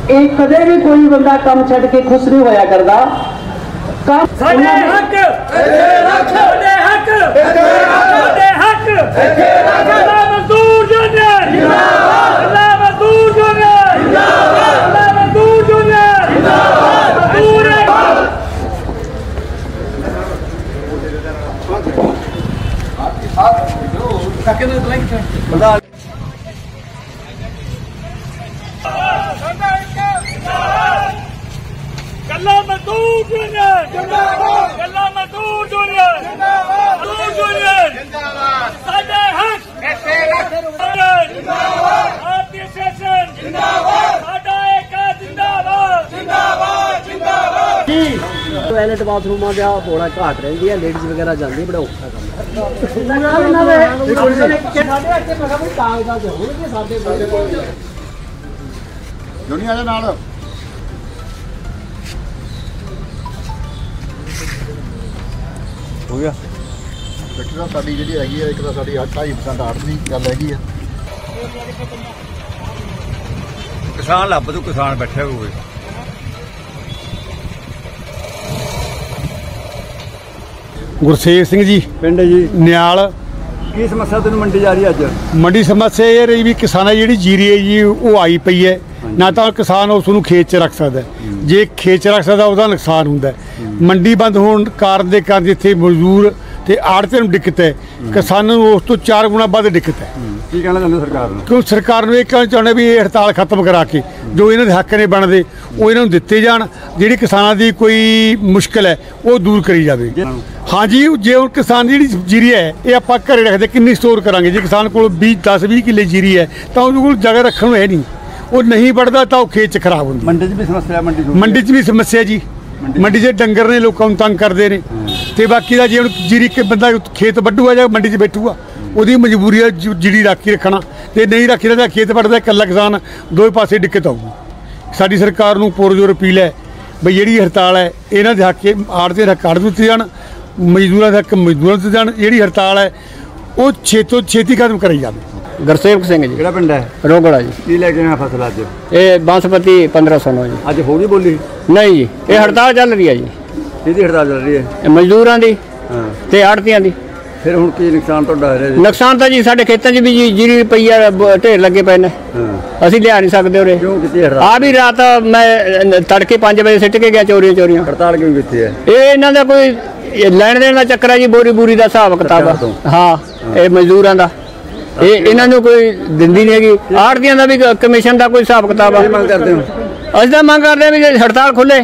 ਇਹ ਕਦੇ ਵੀ ਕੋਈ ਬੰਦਾ ਕੰਮ ਛੱਡ ਕੇ ਖੁਸ਼ ਨਹੀਂ ਹੋਇਆ ਕਰਦਾ। ਸਾਡੇ ਹੱਕ ਇੱਥੇ ਰੱਖ, ਸਾਡੇ ਹੱਕ ਇੱਥੇ ਰੱਖ, ਸਾਡੇ ਹੱਕ ਇੱਥੇ ਰੱਖ। ਮਜ਼ਦੂਰ ਯੂਨੀਅਨ ਜਿੰਦਾਬਾਦ, ਮਜ਼ਦੂਰ ਯੂਨੀਅਨ ਜਿੰਦਾਬਾਦ, ਮਜ਼ਦੂਰ ਯੂਨੀਅਨ ਜਿੰਦਾਬਾਦ। ਗੱਲਾਂ ਮਜ਼ਦੂਰ ਯੂਨੀਅਨ ਜਿੰਦਾਬਾਦ, ਗੱਲਾਂ ਮਜ਼ਦੂਰ ਯੂਨੀਅਨ ਜਿੰਦਾਬਾਦ, ਮਜ਼ਦੂਰ ਯੂਨੀਅਨ ਜਿੰਦਾਬਾਦ। ਸਾਡੇ ਹੱਕ ਇੱਥੇ ਰੱਖ ਜਿੰਦਾਬਾਦ, ਭਾਰਤੀ ਸੈਸ਼ਨ ਜਿੰਦਾਬਾਦ, ਸਾਡਾ ਏਕਾ ਜਿੰਦਾਬਾਦ ਜਿੰਦਾਬਾਦ ਜਿੰਦਾਬਾਦ। ਟਾਇਲਟ ਬਾਥਰੂਮਾਂ ਦਾ ਬੜਾ ਘਾਟ ਰਹਿੰਦੀ ਹੈ, ਲੇਡੀਜ਼ ਵਗੈਰਾ ਜਾਂਦੀ, ਬੜਾ ਔਖਾ ਕੰਮ ਦੁਨੀਆ ਦੇ ਨਾਲ ਹੋ ਗਿਆ। ਫੈਕਟਰੀ ਸਾਡੀ ਜਿਹੜੀ ਹੈਗੀ ਹੈ, ਇੱਕ ਤਾਂ ਸਾਡੀ 2.5% ਆੜਤ ਦੀ ਗੱਲ ਹੈਗੀ ਆ। ਕਿਸਾਨ ਲੱਭ ਤੂੰ ਕਿਸਾਨ ਬੈਠੇ ਹੋਵੇ। ਗੁਰਸੇਵ ਸਿੰਘ ਜੀ, ਪਿੰਡ ਜੀ ਨਿਆਲ। ਕੀ ਸਮੱਸਿਆ ਤੈਨੂੰ ਮੰਡੀ ਜਾ ਰਹੀ ਹੈ ਅੱਜ? ਮੰਡੀ ਸਮੱਸਿਆ ਇਹ ਰਹੀ ਵੀ ਕਿਸਾਨਾਂ ਜਿਹੜੀ ਜੀਰੀ ਹੈ ਜੀ ਉਹ ਆਈ ਪਈ ਹੈ, ਨਾ ਤਾਂ ਕਿਸਾਨ ਉਸ ਨੂੰ ਖੇਤ 'ਚ ਰੱਖ ਸਕਦਾ, ਜੇ ਖੇਤ 'ਚ ਰੱਖ ਸਕਦਾ ਉਹਦਾ ਨੁਕਸਾਨ ਹੁੰਦਾ। ਮੰਡੀ ਬੰਦ ਹੋਣ ਕਾਰਨ ਦੇ ਕਾਰਨ ਜਿੱਥੇ ਮਜ਼ਦੂਰ ਤੇ ਆੜ੍ਹਤੀਆਂ ਨੂੰ ਦਿੱਕਤ ਹੈ, ਕਿਸਾਨਾਂ ਨੂੰ ਉਸ ਤੋਂ 4 ਗੁਣਾ ਵੱਧ ਦਿੱਕਤ ਹੈ। ਕੀ ਕਹਿਣਾ ਚਾਹੁੰਦੇ ਸਰਕਾਰ ਨੂੰ? ਕਿਉਂ ਸਰਕਾਰ ਨੂੰ ਇਹ ਕਹਿਣਾ ਚਾਹੁੰਦੇ ਵੀ ਇਹ ਹੜਤਾਲ ਖਤਮ ਕਰਾ ਕੇ ਜੋ ਇਹਨਾਂ ਦੇ ਹੱਕ ਨੇ ਬਣਦੇ ਉਹ ਇਹਨਾਂ ਨੂੰ ਦਿੱਤੇ ਜਾਣ, ਜਿਹੜੀ ਕਿਸਾਨਾਂ ਦੀ ਕੋਈ ਮੁਸ਼ਕਿਲ ਹੈ ਉਹ ਦੂਰ ਕਰੀ ਜਾਵੇ। ਹਾਂਜੀ, ਜੇ ਹੁਣ ਕਿਸਾਨ ਦੀ ਜਿਹੜੀ ਜੀਰੀ ਹੈ ਇਹ ਆਪਾਂ ਘਰੇ ਰੱਖਦੇ ਕਿੰਨੀ ਸਟੋਰ ਕਰਾਂਗੇ? ਜੇ ਕਿਸਾਨ ਕੋਲ 10-20 ਕਿੱਲੇ ਜੀਰੀ ਹੈ ਤਾਂ ਉਹਦੇ ਕੋਲ ਜਗ੍ਹਾ ਰੱਖਣ ਨੂੰ ਹੈ ਨਹੀਂ, ਉਹ ਨਹੀਂ ਵੱਢਦਾ ਤਾਂ ਉਹ ਖੇਤ 'ਚ ਖਰਾਬ ਹੁੰਦੀ। ਮੰਡੀ 'ਚ ਵੀ ਸਮੱਸਿਆ, ਮੰਡੀ 'ਚ ਵੀ ਸਮੱਸਿਆ ਜੀ। ਮੰਡੀ 'ਚ ਡੰਗਰ ਨੇ ਲੋਕਾਂ ਨੂੰ ਤੰਗ ਕਰਦੇ ਨੇ, ਤੇ ਬਾਕੀ ਦਾ ਜੇ ਹੁਣ ਜੀਰੀ ਕੇ ਬੰਦਾ ਖੇਤ ਵੱਢੂਗਾ ਜਾਂ ਮੰਡੀ 'ਚ ਬੈਠੂਗਾ ਉਹਦੀ ਮਜਬੂਰੀ ਹੈ ਜੀਰੀ ਰੱਖ ਕੇ ਰੱਖਣਾ, ਤੇ ਨਹੀਂ ਰੱਖੀ ਤਾਂ ਖੇਤ ਵੱਢਦਾ ਇਕੱਲਾ ਕਿਸਾਨ, ਦੋਵੇਂ ਪਾਸੇ ਦਿੱਕਤ ਆਊਗੀ। ਸਾਡੀ ਸਰਕਾਰ ਨੂੰ ਪੁਰਜ਼ੋਰ ਅਪੀਲ ਹੈ ਬਈ ਜਿਹੜੀ ਹੜਤਾਲ ਹੈ ਇਹਨਾਂ ਦੇ ਹੱਕ ਆੜ੍ਹਤੀਆਂ ਦੇ ਹੱਕ ਆੜ੍ਹਤੀਆਂ ਦਿੱਤੇ ਜਾਣ, ਮਜ਼ਦੂਰਾਂ ਦੇ ਹੱਕ ਮਜ਼ਦੂਰਾਂ ਦਿੱਤੇ ਜਾਣ। ਜਿਹੜੀ ਹੜਤਾਲ ਹੈ ਉਹ ਛੇਤੀ ਛੇਤੀ ਖਤਮ ਕਰਾਈ ਜਾਵੇ। ਗੁਰਸੇਵਕ ਸਿੰਘ ਜੀ, ਕਿਹੜਾ ਪਿੰਡ ਹੈ? ਰੋਗੜਾ ਜੀ। ਕੀ ਲੈ ਕੇ ਆਇਆ ਫਸਲ ਅੱਜ? ਇਹ ਬਾਸਮਤੀ 1509 ਜੀ। ਅੱਜ ਹੋ ਗਈ ਬੋਲੀ? ਨਹੀਂ ਜੀ, ਇਹ ਹੜਤਾਲ ਚੱਲ ਰਹੀ ਹੈ ਜੀ। ਕਿਹਦੀ ਹੜਤਾਲ ਚੱਲ ਰਹੀ ਹੈ? ਇਹ ਮਜ਼ਦੂਰਾਂ ਦੀ ਤੇ ਆੜ੍ਹਤੀਆਂ ਦੀ। ਫਿਰ ਹੁਣ ਕੀ ਨੁਕਸਾਨ ਤੁਹਾਡਾ ਹੋ ਰਿਹਾ ਜੀ? ਨੁਕਸਾਨ ਤਾਂ ਜੀ ਸਾਡੇ ਖੇਤਾਂ 'ਚ ਵੀ ਜੀ ਜੀਰੀ ਪਈਆ ਢੇਰ ਲੱਗੇ ਪਏ ਨੇ, ਅਸੀਂ ਲਿਆ ਨਹੀਂ ਸਕਦੇ ਉਰੇ। ਕਿਉਂ ਕੀਤੀ ਹੜਤਾਲ? ਆ ਵੀ ਰਾਤ ਮੈਂ ਤੜਕੇ 5 ਵਜੇ ਸਿੱਟ ਕੇ ਗਿਆ ਚੋਰੀਆਂ। ਹੜਤਾਲ ਕਿਉਂ ਕੀਤੀ ਹੈ? ਇਹ ਇਹਨਾਂ ਦਾ ਕੋਈ ਲੈਣ ਦੇਣ ਦਾ ਚੱਕਰ ਹੈ ਜੀ, ਬੋਰੀ ਦਾ ਹਿਸਾਬ ਕਿਤਾਬ। ਹਾਂ, ਇਹ ਮਜ਼ਦੂਰਾਂ ਦਾ ਇਹ ਇਹਨਾਂ ਨੂੰ ਕੋਈ ਦਿੰਦੀ ਨਹੀਂ ਹੈਗੀ। ਆੜ੍ਹਤੀਆਂ ਦਾ ਵੀ ਕਮਿਸ਼ਨ ਦਾ ਕੋਈ ਹਿਸਾਬ ਕਿਤਾਬ ਆ। ਮੰਗ ਕਰਦੇ ਹੋ? ਅਸੀਂ ਤਾਂ ਮੰਗ ਕਰਦੇ ਹਾਂ ਵੀ ਜੇ ਹੜਤਾਲ ਖੁੱਲੇ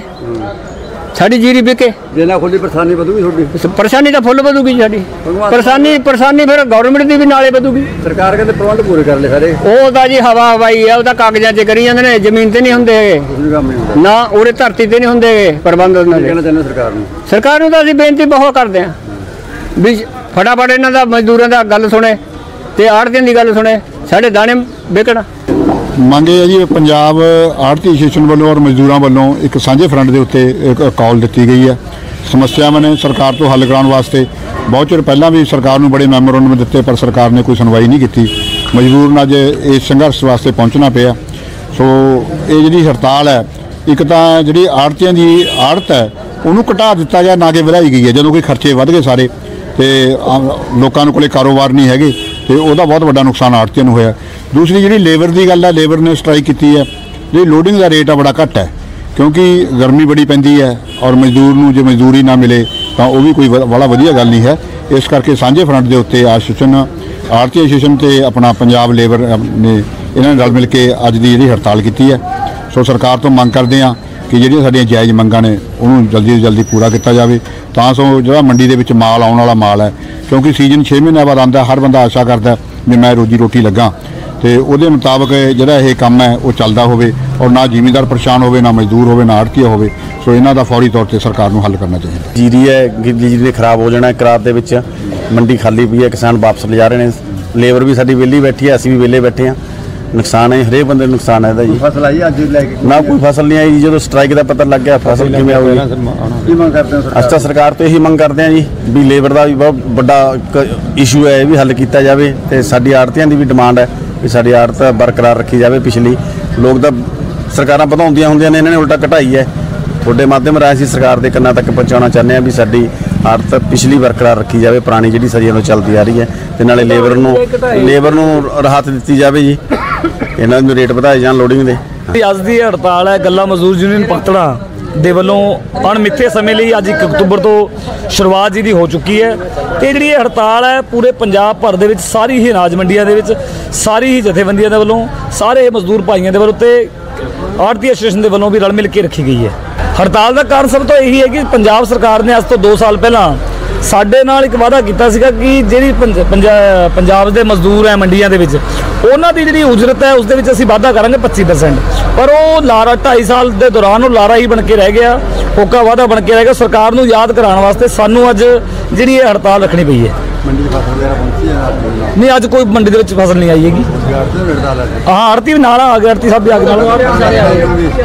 ਸਾਡੀ ਜੀਰੀ ਵਿਕੇ। ਜੇ ਨਾ ਖੁੱਲੀ ਪਰੇਸ਼ਾਨੀ ਵਧੂਗੀ ਤੁਹਾਡੀ? ਪਰੇਸ਼ਾਨੀ ਤਾਂ ਫੁੱਲ ਵਧੂਗੀ ਸਾਡੀ। ਪਰੇਸ਼ਾਨੀ ਫਿਰ ਗਵਰਨਮੈਂਟ ਦੀ ਵੀ ਨਾਲੇ ਵਧੂਗੀ। ਸਰਕਾਰ ਕਹਿੰਦੇ ਪ੍ਰਬੰਧ ਪੂਰੇ ਕਰ ਲਏ ਸਾਰੇ। ਉਹ ਤਾਂ ਜੀ ਹਵਾਈ ਹੈ, ਉਹ ਤਾਂ ਕਾਗਜ਼ਾਂ 'ਚ ਕਰੀ ਜਾਂਦੇ ਨੇ, ਜ਼ਮੀਨ ਤੇ ਨਹੀਂ ਹੁੰਦੇ ਨਾ, ਉਰੇ ਧਰਤੀ ਤੇ ਨਹੀਂ ਹੁੰਦੇ ਪ੍ਰਬੰਧ। ਕਹਿਣਾ ਚਾਹੁੰਦੇ ਸਰਕਾਰ ਨੂੰ ਤਾਂ ਅਸੀਂ ਬੇਨਤੀ ਬਹੁਤ ਕਰਦੇ ਹਾਂ ਵੀ ਫਟਾਫਟ ਇਹਨਾਂ ਦਾ ਮਜ਼ਦੂਰਾਂ ਦਾ ਗੱਲ ਸੁਣੇ ਤੇ ਆੜ੍ਹਤੀਆਂ ਦੀ ਗੱਲ ਸੁਣੇ, ਸਾਡੇ ਦਾਣੇ ਵਿਕਣ। ਮੰਗ ਇਹ ਹੈ ਜੀ, ਪੰਜਾਬ ਆੜ੍ਹਤੀ ਐਸੋਸੀਏਸ਼ਨ ਵੱਲੋਂ ਔਰ ਮਜ਼ਦੂਰਾਂ ਵੱਲੋਂ ਇੱਕ ਸਾਂਝੇ ਫਰੰਟ ਦੇ ਉੱਤੇ ਇੱਕ ਕਾਲ ਦਿੱਤੀ ਗਈ ਹੈ। ਸਮੱਸਿਆਵਾਂ ਨੇ ਸਰਕਾਰ ਤੋਂ ਹੱਲ ਕਰਾਉਣ ਵਾਸਤੇ ਬਹੁਤ ਚਿਰ ਪਹਿਲਾਂ ਵੀ ਸਰਕਾਰ ਨੂੰ ਬੜੇ ਮੈਮੋਰੰਡਮ ਦਿੱਤੇ, ਪਰ ਸਰਕਾਰ ਨੇ ਕੋਈ ਸੁਣਵਾਈ ਨਹੀਂ ਕੀਤੀ। ਮਜਬੂਰਨ ਅੱਜ ਇਸ ਸੰਘਰਸ਼ ਵਾਸਤੇ ਪਹੁੰਚਣਾ ਪਿਆ। ਸੋ ਇਹ ਜਿਹੜੀ ਹੜਤਾਲ ਹੈ, ਇੱਕ ਤਾਂ ਜਿਹੜੀ ਆੜ੍ਹਤੀਆਂ ਦੀ ਆੜ੍ਹਤ ਹੈ ਉਹਨੂੰ ਘਟਾ ਦਿੱਤਾ ਗਿਆ, ਨਾ ਕਿ ਵਧਾਈ ਗਈ ਹੈ। ਜਦੋਂ ਕੋਈ ਖਰਚੇ ਵੱਧ ਗਏ ਸਾਰੇ ਤੇ ਲੋਕਾਂ ਨੂੰ ਕੋਲੇ ਕਾਰੋਬਾਰ ਨਹੀਂ ਹੈਗੇ, ਤੇ ਉਹਦਾ ਬਹੁਤ ਵੱਡਾ ਨੁਕਸਾਨ ਆੜ੍ਹਤੀਆਂ ਨੂੰ ਹੋਇਆ। ਦੂਸਰੀ ਜਿਹੜੀ ਲੇਬਰ ਦੀ ਗੱਲ ਹੈ, ਲੇਬਰ ਨੇ ਸਟ੍ਰਾਈਕ ਕੀਤੀ ਹੈ। ਜਿਹੜੀ ਲੋਡਿੰਗ ਦਾ ਰੇਟ ਆ ਬੜਾ ਘੱਟ ਹੈ, ਕਿਉਂਕਿ ਗਰਮੀ ਬੜੀ ਪੈਂਦੀ ਹੈ ਔਰ ਮਜ਼ਦੂਰ ਨੂੰ ਜੇ ਮਜ਼ਦੂਰੀ ਨਾ ਮਿਲੇ ਤਾਂ ਉਹ ਵੀ ਕੋਈ ਬੜਾ ਵਧੀਆ ਗੱਲ ਨਹੀਂ ਹੈ। ਇਸ ਕਰਕੇ ਸਾਂਝੇ ਫਰੰਟ ਦੇ ਉੱਤੇ ਐਸੋਸੀਏਸ਼ਨ, ਆੜ੍ਹਤੀ ਐਸੋਸੀਏਸ਼ਨ ਤੇ ਆਪਣਾ ਪੰਜਾਬ ਲੇਬਰ ਨੇ ਇਹਨਾਂ ਨੇ ਰਲ ਮਿਲ ਕੇ ਅੱਜ ਦੀ ਜਿਹੜੀ ਹੜਤਾਲ ਕੀਤੀ ਹੈ। ਸੋ ਸਰਕਾਰ ਤੋਂ ਮੰਗ ਕਰਦੇ ਹਾਂ ਕਿ ਜਿਹੜੀਆਂ ਸਾਡੀਆਂ ਜਾਇਜ਼ ਮੰਗਾਂ ਨੇ ਉਹਨੂੰ ਜਲਦੀ ਤੋਂ ਜਲਦੀ ਪੂਰਾ ਕੀਤਾ ਜਾਵੇ, ਤਾਂ ਸੋ ਜਿਹੜਾ ਮੰਡੀ ਦੇ ਵਿੱਚ ਮਾਲ ਆਉਣ ਵਾਲਾ ਮਾਲ ਹੈ, ਕਿਉਂਕਿ ਸੀਜ਼ਨ 6 ਮਹੀਨਿਆਂ ਬਾਅਦ ਆਉਂਦਾ, ਹਰ ਬੰਦਾ ਆਸ਼ਾ ਕਰਦਾ ਵੀ ਮੈਂ ਰੋਜੀ ਰੋਟੀ ਲੱਗਾ, ਤੇ ਉਹਦੇ ਮੁਤਾਬਕ ਜਿਹੜਾ ਇਹ ਕੰਮ ਹੈ ਉਹ ਚੱਲਦਾ ਹੋਵੇ ਔਰ ਨਾ ਜ਼ਿਮੀਂਦਾਰ ਪਰੇਸ਼ਾਨ ਹੋਵੇ, ਨਾ ਮਜ਼ਦੂਰ ਹੋਵੇ, ਨਾ ਆੜ੍ਹਤੀਆ ਹੋਵੇ। ਸੋ ਇਹਨਾਂ ਦਾ ਫੌਰੀ ਤੌਰ ਤੇ ਸਰਕਾਰ ਨੂੰ ਹੱਲ ਕਰਨਾ ਚਾਹੀਦਾ। ਜੀਰੀ ਹੈ, ਜੀਰੀ ਨੇ ਖਰਾਬ ਹੋ ਜਾਣਾ। ਕਰਾਰ ਦੇ ਵਿੱਚ ਮੰਡੀ ਖਾਲੀ ਪਈ ਹੈ, ਕਿਸਾਨ ਵਾਪਸ ਲਿਜਾ ਰਹੇ ਨੇ, ਲੇਬਰ ਵੀ ਸਾਡੀ ਵਿਹਲੀ ਬੈਠੀ ਹੈ, ਅਸੀਂ ਵੀ ਵਿਹਲੇ ਬੈਠੇ ਹਾਂ। ਨੁਕਸਾਨ ਹੈ, ਹਰੇਕ ਬੰਦੇ ਨੂੰ ਨੁਕਸਾਨ ਹੈ ਇਹਦਾ ਜੀ। ਫਸਲ ਆਈ ਅੱਜ ਲੈ ਕੇ? ਨਾ, ਕੋਈ ਫਸਲ ਨਹੀਂ ਆਈ ਜੀ। ਜਦੋਂ ਸਟ੍ਰਾਈਕ ਦਾ ਪਤਾ ਲੱਗ ਗਿਆ ਫਸਲ ਕਿਵੇਂ ਆਊਗੀ? ਕੀ ਮੰਗ ਕਰਦੇ ਹੋ? ਅਸੀਂ ਤਾਂ ਸਰਕਾਰ ਤੋਂ ਇਹੀ ਮੰਗ ਕਰਦੇ ਹਾਂ ਜੀ ਵੀ ਲੇਬਰ ਦਾ ਵੀ ਬਹੁਤ ਵੱਡਾ ਇਸ਼ੂ ਹੈ, ਇਹ ਵੀ ਹੱਲ ਕੀਤਾ ਜਾਵੇ, ਤੇ ਸਾਡੀ ਆੜ੍ਹਤੀਆਂ ਦੀ ਵੀ ਡਿਮਾਂਡ ਹੈ ਵੀ ਸਾਡੀ ਆੜ੍ਹਤ ਬਰਕਰਾਰ ਰੱਖੀ ਜਾਵੇ। ਪਿਛਲੀ ਲੋਕ ਤਾਂ ਸਰਕਾਰਾਂ ਵਧਾਉਂਦੀਆਂ ਹੁੰਦੀਆਂ ਨੇ, ਇਹਨਾਂ ਨੇ ਉਲਟਾ ਘਟਾਈ ਹੈ। ਤੁਹਾਡੇ ਮਾਧਿਅਮ ਰਾਹੀਂ ਅਸੀਂ ਸਰਕਾਰ ਦੇ ਕੰਨਾਂ ਤੱਕ ਪਹੁੰਚਾਉਣਾ ਚਾਹੁੰਦੇ ਹਾਂ ਵੀ ਸਾਡੀ ਆੜਤ ਪਿਛਲੀ ਬਰਕਰਾਰ ਰੱਖੀ ਜਾਵੇ, ਪੁਰਾਣੀ ਜਿਹੜੀ ਸਦੀਆਂ ਤੋਂ ਚੱਲਦੀ ਆ ਰਹੀ ਹੈ, ਤੇ ਨਾਲੇ ਲੇਬਰ ਨੂੰ ਰਾਹਤ ਦਿੱਤੀ ਜਾਵੇ ਜੀ, ਇਹਨਾਂ ਦੇ ਰੇਟ ਵਧਾਏ ਜਾਣ ਲੋਡਿੰਗ ਦੇ। ਅੱਜ ਦੀ ਹੜਤਾਲ ਹੈ ਗੱਲਾ ਮਜ਼ਦੂਰ ਯੂਨੀਅਨ ਪਾਤੜਾ ਦੇ ਵੱਲੋਂ ਅਣਮਿੱਥੇ ਸਮੇਂ ਲਈ ਅੱਜ 1 ਅਕਤੂਬਰ ਤੋਂ ਸ਼ੁਰੂਆਤ ਜਿਹਦੀ ਹੋ ਚੁੱਕੀ ਹੈ। ਤੇ ਜਿਹੜੀ ਇਹ ਹੜਤਾਲ ਹੈ ਪੂਰੇ ਪੰਜਾਬ ਭਰ ਦੇ ਵਿੱਚ ਸਾਰੀ ਹੀ ਅਨਾਜ ਮੰਡੀਆਂ ਦੇ ਵਿੱਚ ਸਾਰੀ ਹੀ ਜਥੇਬੰਦੀਆਂ ਦੇ ਵੱਲੋਂ, ਸਾਰੇ ਮਜ਼ਦੂਰ ਭਾਈਆਂ ਦੇ ਵੱਲੋਂ ਤੇ ਆੜਤੀ ਐਸੋਸੀਏਸ਼ਨ ਦੇ ਵੱਲੋਂ ਵੀ ਰਲ ਮਿਲ ਕੇ ਰੱਖੀ ਗਈ ਹੈ। ਹੜਤਾਲ ਦਾ ਕਾਰਨ ਸਭ ਤੋਂ ਇਹੀ ਹੈ ਕਿ ਪੰਜਾਬ ਸਰਕਾਰ ਨੇ ਅੱਜ ਤੋਂ 2 ਸਾਲ ਪਹਿਲਾਂ ਸਾਡੇ ਨਾਲ ਇੱਕ ਵਾਅਦਾ ਕੀਤਾ ਸੀਗਾ ਕਿ ਜਿਹੜੀ ਪੰਜਾਬ ਦੇ ਮਜ਼ਦੂਰ ਹੈ ਮੰਡੀਆਂ ਦੇ ਵਿੱਚ ਉਹਨਾਂ ਦੀ ਜਿਹੜੀ ਉਜਰਤ ਹੈ ਉਸ ਦੇ ਵਿੱਚ ਅਸੀਂ ਵਾਅਦਾ ਕਰਾਂਗੇ 25%, ਪਰ ਉਹ ਲਾਰਾ 2.5 ਸਾਲ ਦੇ ਦੌਰਾਨ ਉਹ ਲਾਰਾ ਹੀ ਬਣ ਕੇ ਰਹਿ ਗਿਆ, ਹੋਕਾ ਵਾਅਦਾ ਬਣ ਕੇ ਰਹਿ ਗਿਆ। ਸਰਕਾਰ ਨੂੰ ਯਾਦ ਕਰਾਉਣ ਵਾਸਤੇ ਸਾਨੂੰ ਅੱਜ ਜਿਹੜੀ ਇਹ ਹੜਤਾਲ ਰੱਖਣੀ ਪਈ ਹੈ। ਮੰਡੀ ਦੀ ਫਸਲ ਵਗੈਰਾ ਪਹੁੰਚੀ ਹੈ? ਨਹੀਂ, ਅੱਜ ਕੋਈ ਮੰਡੀ ਦੇ ਵਿੱਚ ਫਸਲ ਨਹੀਂ ਆਈ ਹੈਗੀ। ਹਾਂ, ਆੜਤੀ ਵੀ ਨਾਲ ਆ ਗਏ, ਆੜਤੀ ਸਾਹਿਬ ਵੀ ਆ ਗਏ ਨਾਲ।